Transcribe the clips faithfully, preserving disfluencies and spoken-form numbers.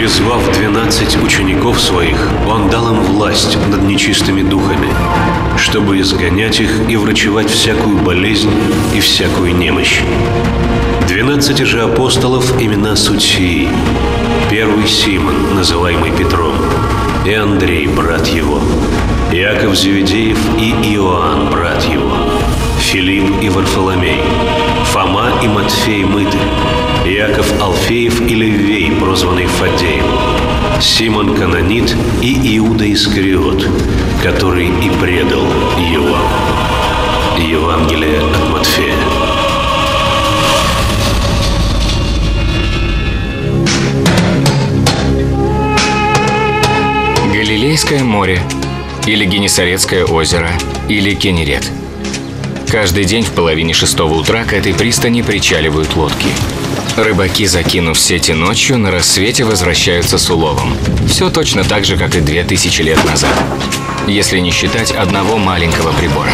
Призвав двенадцать учеников своих, он дал им власть над нечистыми духами, чтобы изгонять их и врачевать всякую болезнь и всякую немощь. Двенадцати же апостолов имена суть сии: первый Симон, называемый Петром, и Андрей, брат его, Иаков Зеведеев и Иоанн, брат его, Филипп и Варфоломей, Фома и Матфей Мытарь, Иаков Алфеев и Левей, прозванный Фаддеем, Симон Кананит и Иуда Искариот, который и предал его. Евангелие от Матфея. Галилейское море, или Генесарецкое озеро, или Кенерет. Каждый день в половине шестого утра к этой пристани причаливают лодки. Рыбаки, закинув сети ночью, на рассвете возвращаются с уловом. Все точно так же, как и две тысячи лет назад, если не считать одного маленького прибора.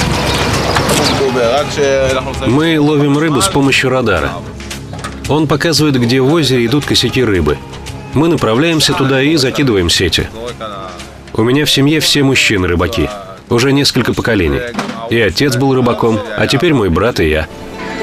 Мы ловим рыбу с помощью радара. Он показывает, где в озере идут косяки рыбы. Мы направляемся туда и закидываем сети. У меня в семье все мужчины рыбаки. Уже несколько поколений. И отец был рыбаком, а теперь мой брат и я.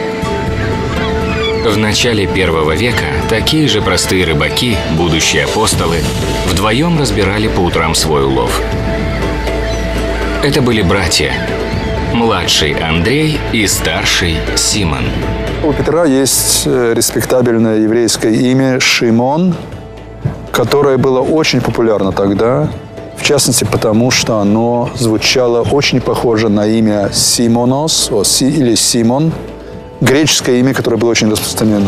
В начале первого века такие же простые рыбаки, будущие апостолы, вдвоем разбирали по утрам свой улов. Это были братья. Младший Андрей и старший Симон. У Петра есть респектабельное еврейское имя Шимон, которое было очень популярно тогда. В частности, потому что оно звучало очень похоже на имя Симонос о, Си, или Симон, греческое имя, которое было очень распространено.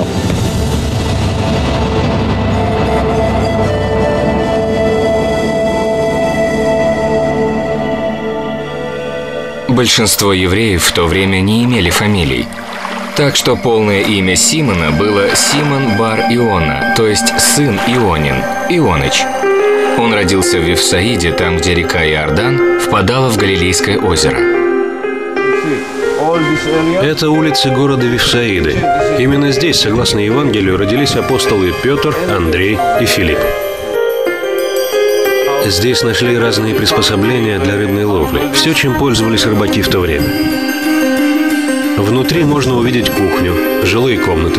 Большинство евреев в то время не имели фамилий. Так что полное имя Симона было Симон бар Иона, то есть сын Ионин, Ионыч. Он родился в Вифсаиде, там, где река Иордан впадала в Галилейское озеро. Это улицы города Вифсаиды. Именно здесь, согласно Евангелию, родились апостолы Петр, Андрей и Филипп. Здесь нашли разные приспособления для рыбной ловли. Все, чем пользовались рыбаки в то время. Внутри можно увидеть кухню, жилые комнаты.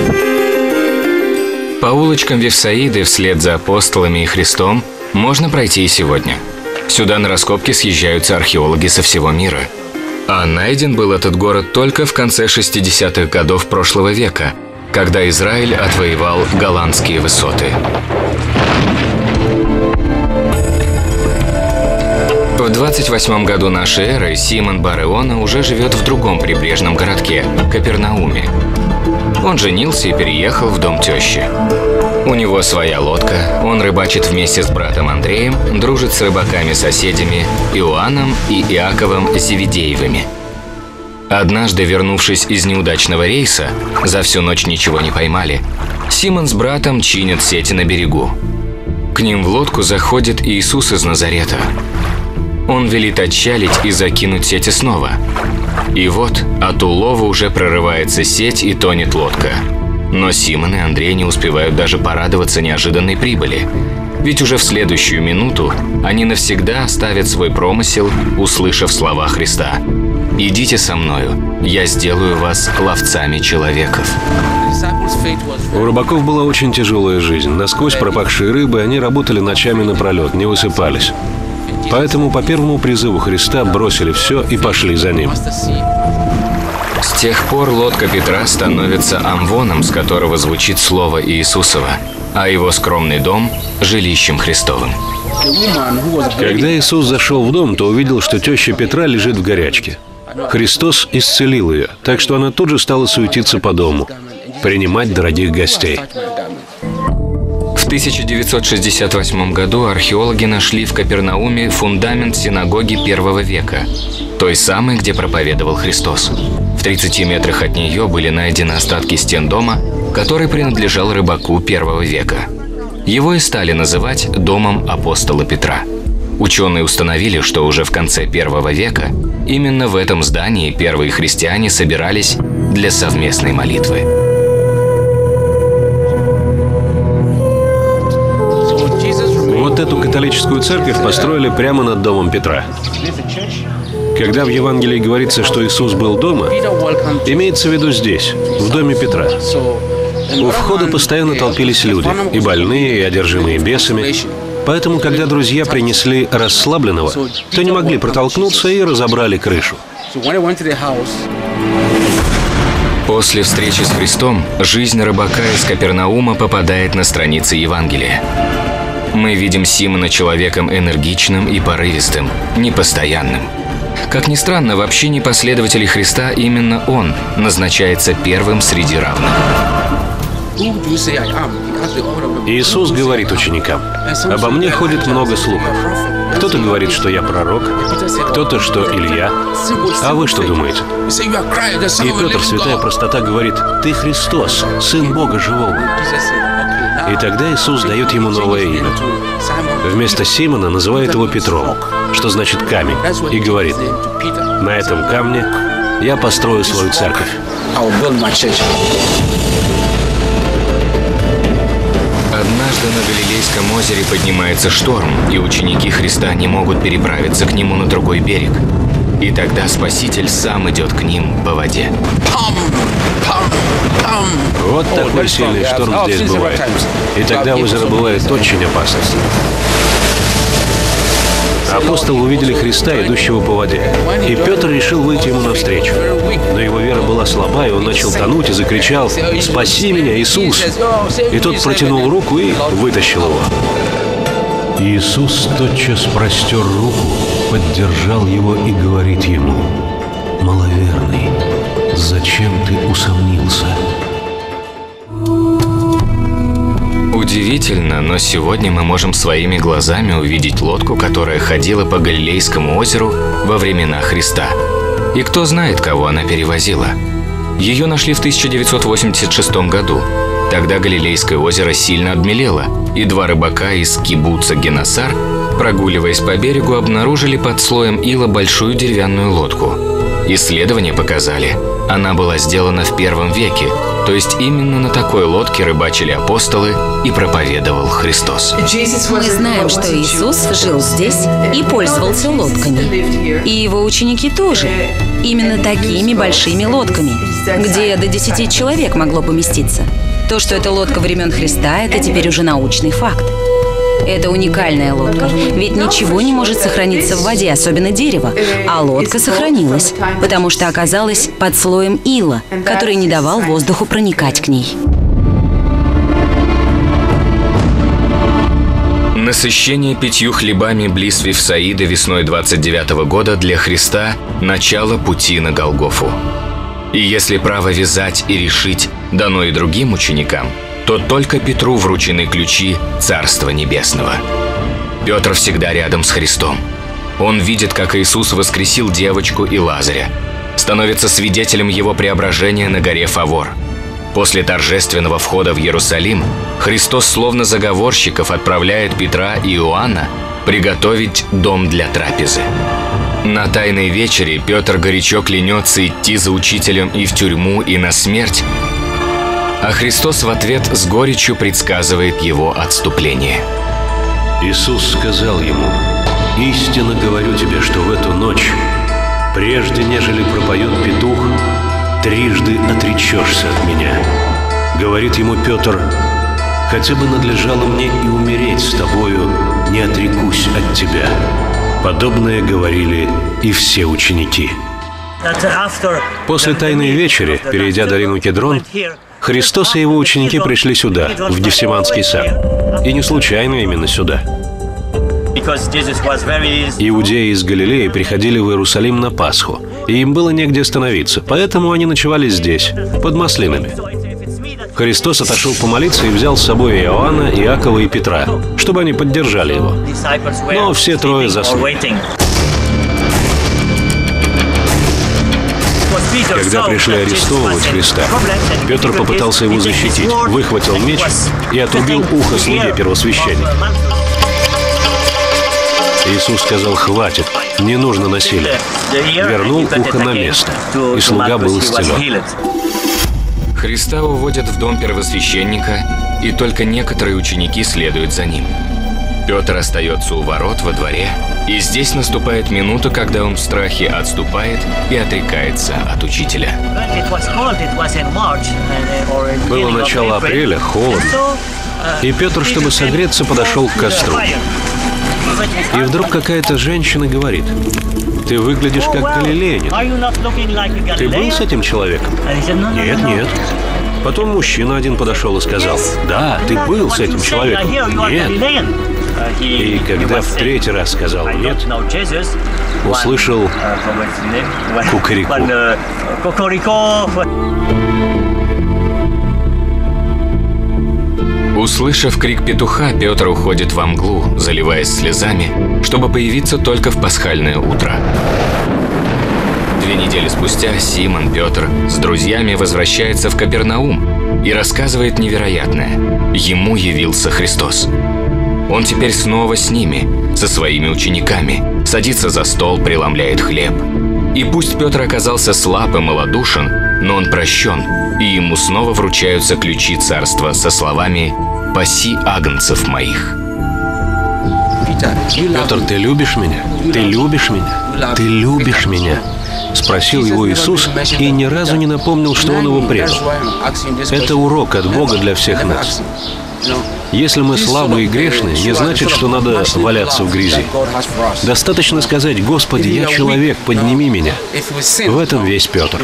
По улочкам Вифсаиды вслед за апостолами и Христом можно пройти и сегодня. Сюда на раскопки съезжаются археологи со всего мира. А найден был этот город только в конце шестидесятых годов прошлого века, когда Израиль отвоевал Голландские высоты. В двадцать восьмом году нашей эры Симон бар Иона уже живет в другом прибрежном городке – Капернауме. Он женился и переехал в дом тещи. У него своя лодка, он рыбачит вместе с братом Андреем, дружит с рыбаками-соседями Иоанном и Иаковом Зеведеевыми. Однажды, вернувшись из неудачного рейса, за всю ночь ничего не поймали, Симон с братом чинят сети на берегу. К ним в лодку заходит Иисус из Назарета. Он велит отчалить и закинуть сети снова. И вот от улова уже прорывается сеть и тонет лодка. Но Симон и Андрей не успевают даже порадоваться неожиданной прибыли. Ведь уже в следующую минуту они навсегда оставят свой промысел, услышав слова Христа: «Идите со мною, я сделаю вас ловцами человеков». У рыбаков была очень тяжелая жизнь. Насквозь пропахшие рыбы, они работали ночами напролет, не высыпались. Поэтому по первому призыву Христа бросили все и пошли за Ним. С тех пор лодка Петра становится амвоном, с которого звучит слово Иисусова, а его скромный дом – жилищем Христовым. Когда Иисус зашел в дом, то увидел, что теща Петра лежит в горячке. Христос исцелил ее, так что она тут же стала суетиться по дому, принимать дорогих гостей. В тысяча девятьсот шестьдесят восьмом году археологи нашли в Капернауме фундамент синагоги первого века, той самой, где проповедовал Христос. В тридцати метрах от нее были найдены остатки стен дома, который принадлежал рыбаку первого века. Его и стали называть домом апостола Петра. Ученые установили, что уже в конце первого века именно в этом здании первые христиане собирались для совместной молитвы. католическую церковь построили прямо над домом Петра. Когда в Евангелии говорится, что Иисус был дома, имеется в виду здесь, в доме Петра. У входа постоянно толпились люди, и больные, и одержимые бесами. Поэтому, когда друзья принесли расслабленного, то не могли протолкнуться и разобрали крышу. После встречи с Христом жизнь рыбака из Капернаума попадает на страницы Евангелия. Мы видим Симона человеком энергичным и порывистым, непостоянным. Как ни странно, в общине последователей Христа именно он назначается первым среди равных. Иисус говорит ученикам: «Обо мне ходит много слухов. Кто-то говорит, что я пророк, кто-то, что Илья. А вы что думаете?» И Петр, святая простота, говорит: «Ты Христос, Сын Бога Живого». И тогда Иисус дает ему новое имя. Вместо Симона называет его Петром, что значит камень, и говорит: «На этом камне я построю свою церковь». Однажды на Галилейском озере поднимается шторм, и ученики Христа не могут переправиться к нему на другой берег. И тогда Спаситель сам идет к ним по воде. Вот такой сильный шторм здесь бывает. И тогда озеро бывает очень опасно. Апостолы увидели Христа, идущего по воде. И Петр решил выйти ему навстречу. Но его вера была слаба, и он начал тонуть и закричал: «Спаси меня, Иисус!» И тот протянул руку и вытащил его. Иисус тотчас простер руку, поддержал его и говорит ему: «Маловерный, зачем ты усомнился?» Удивительно, но сегодня мы можем своими глазами увидеть лодку, которая ходила по Галилейскому озеру во времена Христа. И кто знает, кого она перевозила. Ее нашли в тысяча девятьсот восемьдесят шестом году. Тогда Галилейское озеро сильно обмелело, и два рыбака из кибуца Генасар, прогуливаясь по берегу, обнаружили под слоем ила большую деревянную лодку. Исследования показали, она была сделана в первом веке, то есть именно на такой лодке рыбачили апостолы и проповедовал Христос. Мы знаем, что Иисус жил здесь и пользовался лодками. И его ученики тоже. Именно такими большими лодками, где до десяти человек могло поместиться. То, что это лодка времен Христа, это теперь уже научный факт. Это уникальная лодка, ведь ничего не может сохраниться в воде, особенно дерево. А лодка сохранилась, потому что оказалась под слоем ила, который не давал воздуху проникать к ней. Насыщение пятью хлебами близ Вифсаида весной двадцать девятого года для Христа – начало пути на Голгофу. И если право вязать и решить дано и другим ученикам, то только Петру вручены ключи Царства Небесного. Петр всегда рядом с Христом. Он видит, как Иисус воскресил девочку и Лазаря, становится свидетелем его преображения на горе Фавор. После торжественного входа в Иерусалим Христос словно заговорщиков отправляет Петра и Иоанна приготовить дом для трапезы. На Тайной вечере Петр горячо клянется идти за учителем и в тюрьму, и на смерть, а Христос в ответ с горечью предсказывает его отступление. Иисус сказал ему: «Истинно говорю тебе, что в эту ночь, прежде нежели пропоет петух, трижды отречешься от меня». Говорит ему Петр: «Хотя бы надлежало мне и умереть с тобою, не отрекусь от тебя». Подобное говорили и все ученики. После Тайной вечери, перейдя долину Кедрон, Христос и его ученики пришли сюда, в Гефсиманский сад. И не случайно именно сюда. Иудеи из Галилеи приходили в Иерусалим на Пасху, и им было негде остановиться, поэтому они ночевали здесь, под маслинами. Христос отошел помолиться и взял с собой Иоанна, Иакова и Петра, чтобы они поддержали его. Но все трое заснули. Когда пришли арестовывать Христа, Петр попытался его защитить, выхватил меч и отрубил ухо слуге первосвященника. Иисус сказал: «Хватит, не нужно насилия». Вернул ухо на место, и слуга был исцелен. Христа уводят в дом первосвященника, и только некоторые ученики следуют за ним. Петр остается у ворот во дворе, и здесь наступает минута, когда он в страхе отступает и отрекается от учителя. Было начало апреля, холодно, и Петр, чтобы согреться, подошел к костру. И вдруг какая-то женщина говорит: «Ты выглядишь как галилеянин. Ты был с этим человеком?» «Нет, нет». Потом мужчина один подошел и сказал: «Да, ты был с этим человеком». «Нет». И когда в третий раз сказал «нет», услышал кукареку. Услышав крик петуха, Петр уходит во мглу, заливаясь слезами, чтобы появиться только в пасхальное утро. Две недели спустя Симон Петр с друзьями возвращается в Капернаум и рассказывает невероятное. Ему явился Христос. Он теперь снова с ними, со своими учениками, садится за стол, преломляет хлеб. И пусть Петр оказался слаб и малодушен, но он прощен, и ему снова вручаются ключи царства со словами «Паси агнцев моих». «Петр, ты любишь меня? Ты любишь меня? Ты любишь меня?» Спросил его Иисус и ни разу не напомнил, что он его предал. Это урок от Бога для всех нас. Если мы слабы и грешны, не значит, что надо валяться в грязи. Достаточно сказать: «Господи, я человек, подними меня». В этом весь Петр.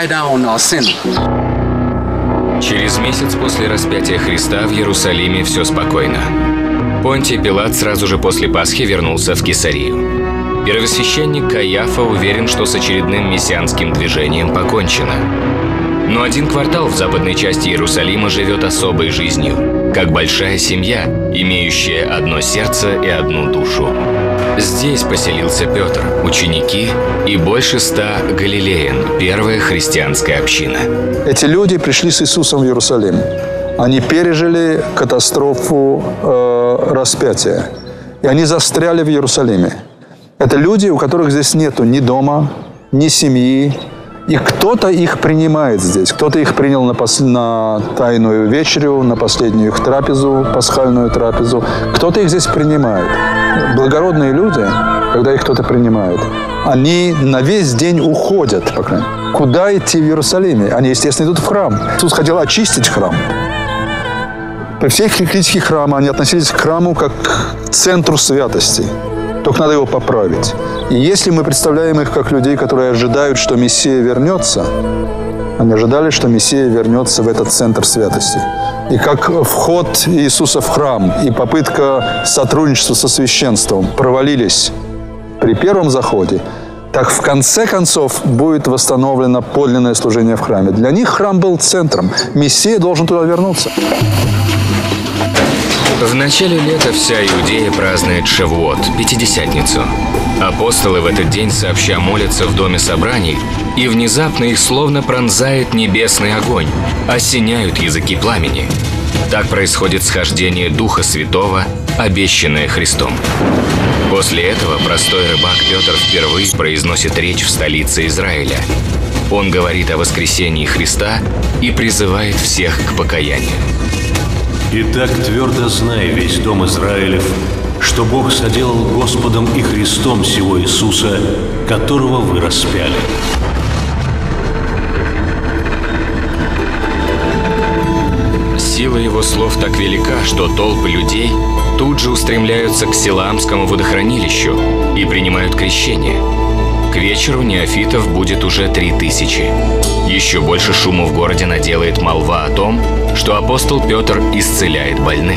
Через месяц после распятия Христа в Иерусалиме все спокойно. Понтий Пилат сразу же после Пасхи вернулся в Кесарию. Первосвященник Каиафа уверен, что с очередным мессианским движением покончено. Но один квартал в западной части Иерусалима живет особой жизнью, как большая семья, имеющая одно сердце и одну душу. Здесь поселился Петр, ученики и больше ста галилеян, первая христианская община. Эти люди пришли с Иисусом в Иерусалим. Они пережили катастрофу э, распятия, и они застряли в Иерусалиме. Это люди, у которых здесь нету ни дома, ни семьи. И кто-то их принимает здесь. Кто-то их принял на, пос... на тайную вечерю, на последнюю их трапезу, пасхальную трапезу. Кто-то их здесь принимает. Благородные люди, когда их кто-то принимает, они на весь день уходят. По крайней мере. Куда идти в Иерусалиме? Они, естественно, идут в храм. Иисус хотел очистить храм. При всей критике храма они относились к храму как к центру святости. Только надо его поправить. И если мы представляем их как людей, которые ожидают, что Мессия вернется, они ожидали, что Мессия вернется в этот центр святости. И как вход Иисуса в храм и попытка сотрудничества со священством провалились при первом заходе, так в конце концов будет восстановлено подлинное служение в храме. Для них храм был центром. Мессия должен туда вернуться. В начале лета вся Иудея празднует Шавуот, Пятидесятницу. Апостолы в этот день сообща молятся в доме собраний, и внезапно их словно пронзает небесный огонь, осеняют языки пламени. Так происходит схождение Духа Святого, обещанное Христом. После этого простой рыбак Петр впервые произносит речь в столице Израиля. Он говорит о воскресении Христа и призывает всех к покаянию. «Итак, твердо знай, весь дом Израилев, что Бог соделал Господом и Христом сего Иисуса, которого вы распяли». Сила его слов так велика, что толпы людей тут же устремляются к Силаамскому водохранилищу и принимают крещение. К вечеру неофитов будет уже три тысячи. Еще больше шума в городе наделает молва о том, что апостол Петр исцеляет больных.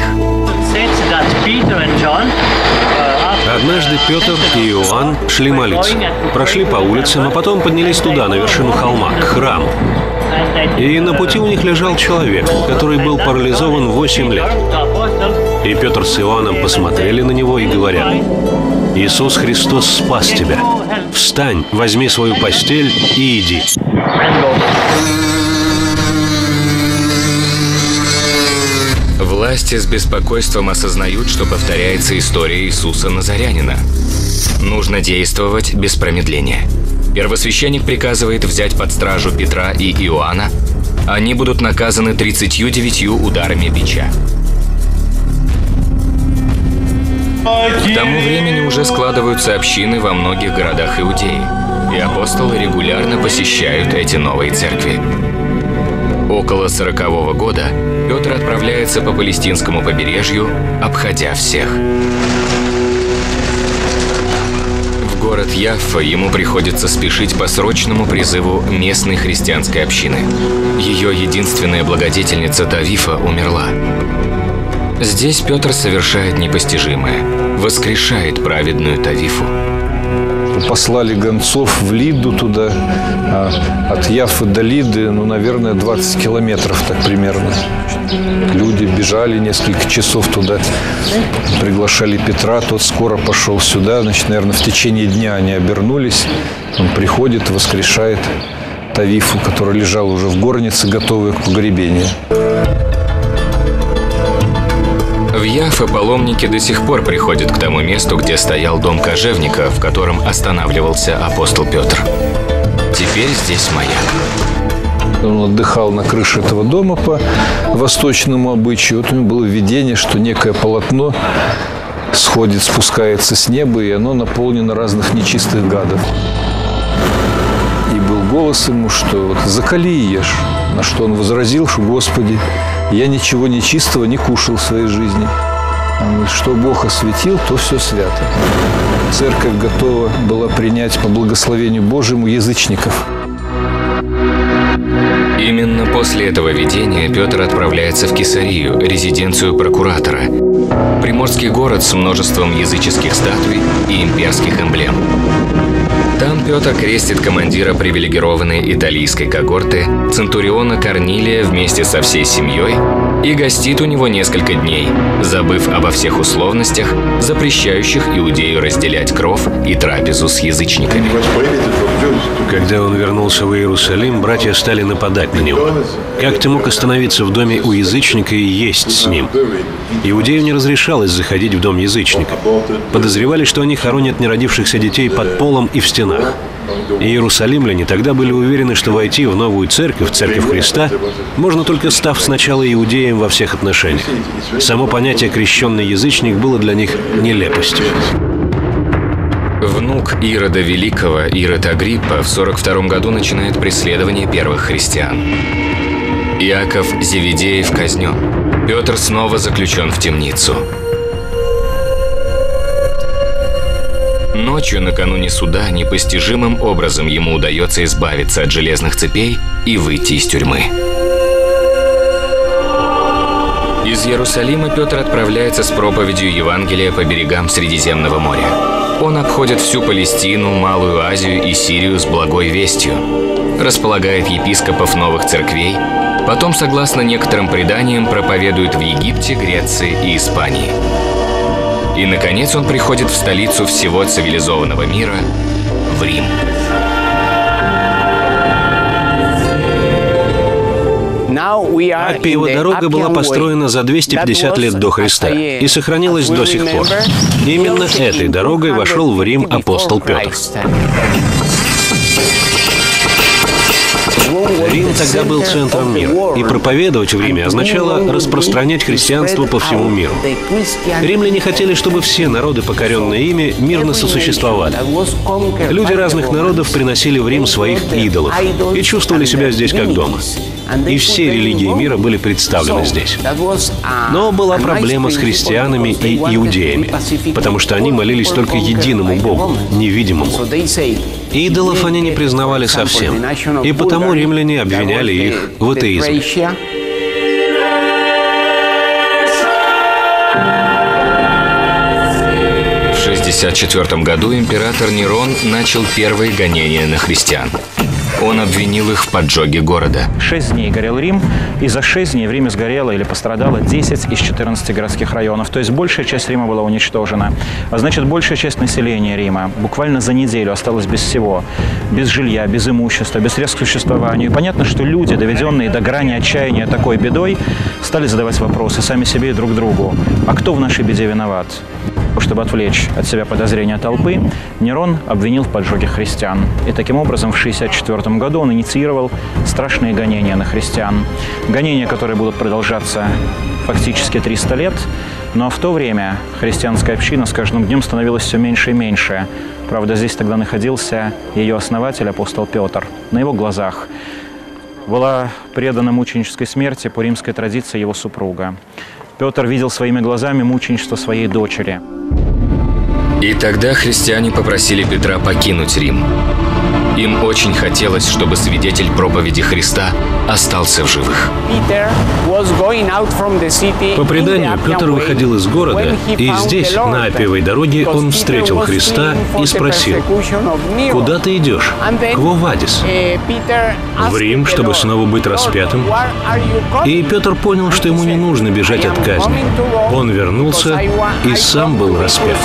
Однажды Петр и Иоанн шли молиться, прошли по улицам, а потом поднялись туда, на вершину холма, к храму. И на пути у них лежал человек, который был парализован восемь лет. И Петр с Иоанном посмотрели на него и говорят: «Иисус Христос спас тебя. Встань, возьми свою постель и иди». Власти с беспокойством осознают, что повторяется история Иисуса Назарянина. Нужно действовать без промедления. Первосвященник приказывает взять под стражу Петра и Иоанна. Они будут наказаны тридцатью девятью ударами бича. К тому времени уже складываются общины во многих городах Иудеи, и апостолы регулярно посещают эти новые церкви. Около сорокового года Петр отправляется по палестинскому побережью, обходя всех. В город Яффа ему приходится спешить по срочному призыву местной христианской общины. Ее единственная благодетельница Тавифа умерла. Здесь Петр совершает непостижимое – воскрешает праведную Тавифу. Послали гонцов в Лидду туда, а от Яффы до Лидды, ну, наверное, двадцать километров так примерно. Люди бежали несколько часов туда, приглашали Петра, тот скоро пошел сюда. Значит, наверное, в течение дня они обернулись. Он приходит, воскрешает Тавифу, которая лежала уже в горнице, готовая к погребению. В Яффе паломники до сих пор приходят к тому месту, где стоял дом кожевника, в котором останавливался апостол Петр. Теперь здесь маяк. Он отдыхал на крыше этого дома по восточному обычаю. Вот у него было видение, что некое полотно сходит, спускается с неба, и оно наполнено разных нечистых гадов. И был голос ему, что вот, «Закали и ешь». На что он возразил, что «Господи, я ничего нечистого не кушал в своей жизни». Он говорит, что Бог осветил, то все свято. Церковь готова была принять по благословению Божьему язычников. Именно после этого видения Петр отправляется в Кесарию, резиденцию прокуратора. Приморский город с множеством языческих статуй и имперских эмблем. Там Петр крестит командира привилегированной италийской когорты центуриона Корнилия вместе со всей семьей и гостит у него несколько дней, забыв обо всех условностях, запрещающих иудею разделять кров и трапезу с язычниками. Когда он вернулся в Иерусалим, братья стали нападать на него. Как ты мог остановиться в доме у язычника и есть с ним? Иудею не разрешалось заходить в дом язычника. Подозревали, что они хоронят неродившихся детей под полом и в стенах. И иерусалимляне тогда были уверены, что войти в новую церковь, церковь Христа, можно только став сначала иудеем во всех отношениях. Само понятие «крещенный язычник» было для них нелепостью. Внук Ирода Великого, Ирод Агриппа, в сорок втором году начинает преследование первых христиан. Иаков Зеведеев казнен. Петр снова заключен в темницу. Ночью, накануне суда, непостижимым образом ему удается избавиться от железных цепей и выйти из тюрьмы. Из Иерусалима Петр отправляется с проповедью Евангелия по берегам Средиземного моря. Он обходит всю Палестину, Малую Азию и Сирию с благой вестью, располагает епископов новых церквей, потом, согласно некоторым преданиям, проповедует в Египте, Греции и Испании. И, наконец, он приходит в столицу всего цивилизованного мира – в Рим. Аппиева дорога была построена за двести пятьдесят лет до Христа и сохранилась до сих пор. Именно этой дорогой вошел в Рим апостол Петр. Рим тогда был центром мира, и проповедовать в Риме означало распространять христианство по всему миру. Римляне хотели, чтобы все народы, покоренные ими, мирно сосуществовали. Люди разных народов приносили в Рим своих идолов и чувствовали себя здесь как дома. И все религии мира были представлены здесь. Но была проблема с христианами и иудеями, потому что они молились только единому Богу, невидимому. Идолов они не признавали совсем, и потому римляне обвиняли их в атеизме. В шестьдесят четвёртом году император Нерон начал первые гонения на христиан. Он обвинил их в поджоге города. Шесть дней горел Рим, и за шесть дней в Риме сгорело или пострадало десять из четырнадцати городских районов. То есть большая часть Рима была уничтожена. А значит, большая часть населения Рима буквально за неделю осталась без всего. Без жилья, без имущества, без средств к существованию. И понятно, что люди, доведенные до грани отчаяния такой бедой, стали задавать вопросы сами себе и друг другу. А кто в нашей беде виноват? Чтобы отвлечь от себя подозрения толпы, Нерон обвинил в поджоге христиан. И таким образом в шестьдесят четвёртом году он инициировал страшные гонения на христиан. Гонения, которые будут продолжаться фактически триста лет, Но в то время христианская община с каждым днем становилась все меньше и меньше. Правда, здесь тогда находился ее основатель, апостол Петр. На его глазах была предана мученической смерти по римской традиции его супруга. Петр видел своими глазами мученичество своей дочери. И тогда христиане попросили Петра покинуть Рим. Им очень хотелось, чтобы свидетель проповеди Христа остался в живых. По преданию, Петр выходил из города, и здесь, на Аппиевой дороге, он встретил Христа и спросил: «Куда ты идешь? Кво вадис?» «В Рим, чтобы снова быть распятым». И Петр понял, что ему не нужно бежать от казни. Он вернулся и сам был распят.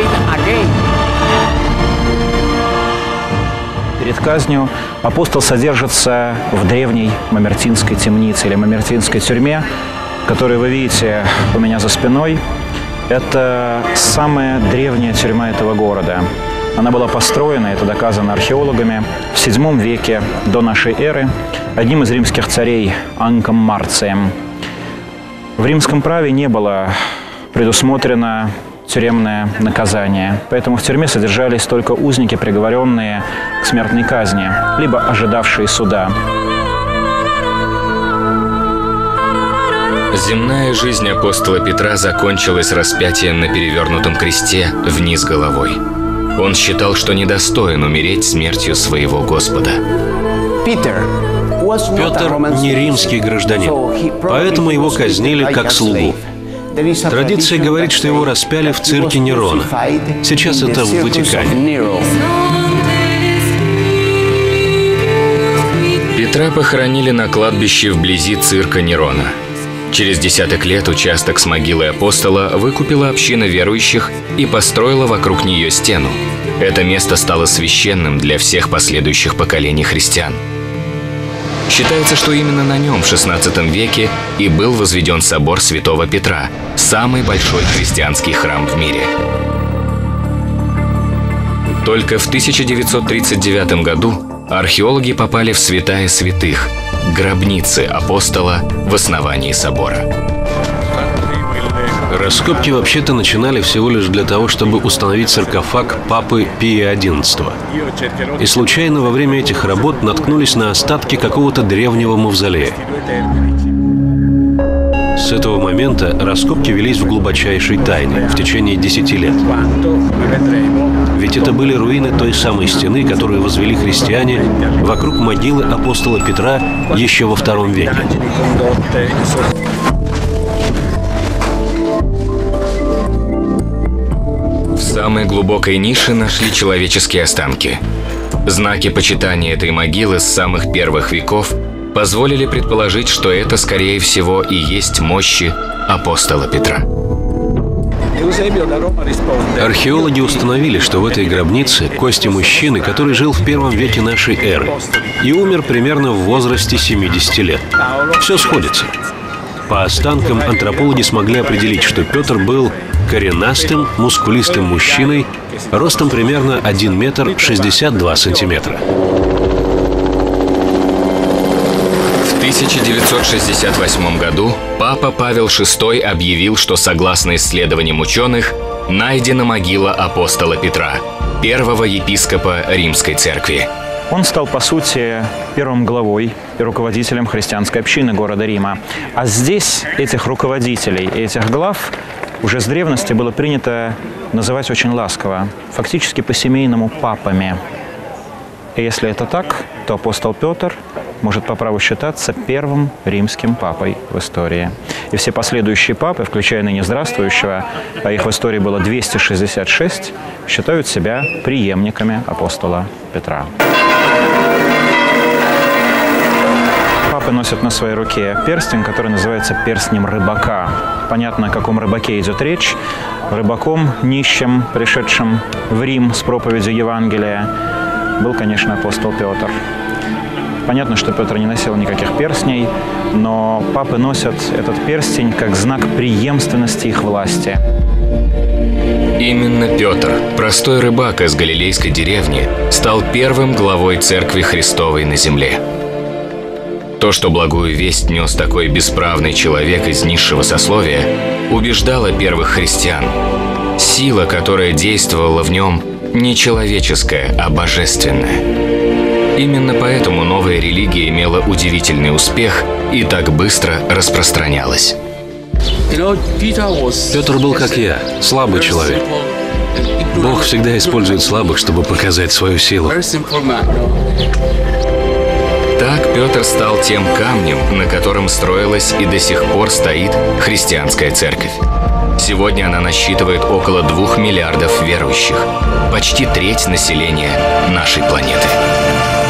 Перед казнью апостол содержится в древней Мамертинской темнице или Мамертинской тюрьме, которую вы видите у меня за спиной. Это самая древняя тюрьма этого города. Она была построена, это доказано археологами, в седьмом веке до нашей эры одним из римских царей Анком Марцием. В римском праве не было предусмотрено тюремное наказание. Поэтому в тюрьме содержались только узники, приговоренные к смертной казни, либо ожидавшие суда. Земная жизнь апостола Петра закончилась распятием на перевернутом кресте вниз головой. Он считал, что недостоин умереть смертью своего Господа. Петр не римский гражданин, поэтому его казнили как слугу. Традиция говорит, что его распяли в цирке Нерона. Сейчас это в Ватикане. Петра похоронили на кладбище вблизи цирка Нерона. Через десяток лет участок с могилой апостола выкупила община верующих и построила вокруг нее стену. Это место стало священным для всех последующих поколений христиан. Считается, что именно на нем в шестнадцатом веке и был возведен собор Святого Петра, самый большой христианский храм в мире. Только в тысяча девятьсот тридцать девятом году археологи попали в святая святых – гробницы апостола в основании собора. Раскопки вообще-то начинали всего лишь для того, чтобы установить саркофаг папы Пия одиннадцатого. И случайно во время этих работ наткнулись на остатки какого-то древнего мавзолея. С этого момента раскопки велись в глубочайшей тайне в течение десяти лет. Ведь это были руины той самой стены, которую возвели христиане вокруг могилы апостола Петра еще во втором веке. В самой глубокой нише нашли человеческие останки. Знаки почитания этой могилы с самых первых веков позволили предположить, что это, скорее всего, и есть мощи апостола Петра. Археологи установили, что в этой гробнице кости мужчины, который жил в первом веке нашей эры и умер примерно в возрасте семидесяти лет. Все сходится. По останкам антропологи смогли определить, что Петр был коренастым, мускулистым мужчиной, ростом примерно один метр шестьдесят два сантиметра. В тысяча девятьсот шестьдесят восьмом году папа Павел шестой объявил, что согласно исследованиям ученых, найдена могила апостола Петра, первого епископа Римской церкви. Он стал, по сути, первым главой и руководителем христианской общины города Рима. А здесь этих руководителей, этих глав уже с древности было принято называть очень ласково, фактически по-семейному папами. И если это так, то апостол Петр может по праву считаться первым римским папой в истории. И все последующие папы, включая ныне здравствующего, а их в истории было двести шестьдесят шесть, считают себя преемниками апостола Петра. Папы носят на своей руке перстень, который называется перстнем рыбака. Понятно, о каком рыбаке идет речь. Рыбаком, нищим, пришедшим в Рим с проповедью Евангелия, был, конечно, апостол Петр. Понятно, что Петр не носил никаких перстней, но папы носят этот перстень как знак преемственности их власти. Именно Петр, простой рыбак из галилейской деревни, стал первым главой Церкви Христовой на земле. То, что благую весть нес такой бесправный человек из низшего сословия, убеждала первых христиан. Сила, которая действовала в нем, не человеческая, а божественная. Именно поэтому новая религия имела удивительный успех и так быстро распространялась. Петр был как я, слабый человек. Бог всегда использует слабых, чтобы показать свою силу. Так Петр стал тем камнем, на котором строилась и до сих пор стоит христианская церковь. Сегодня она насчитывает около двух миллиардов верующих, почти треть населения нашей планеты.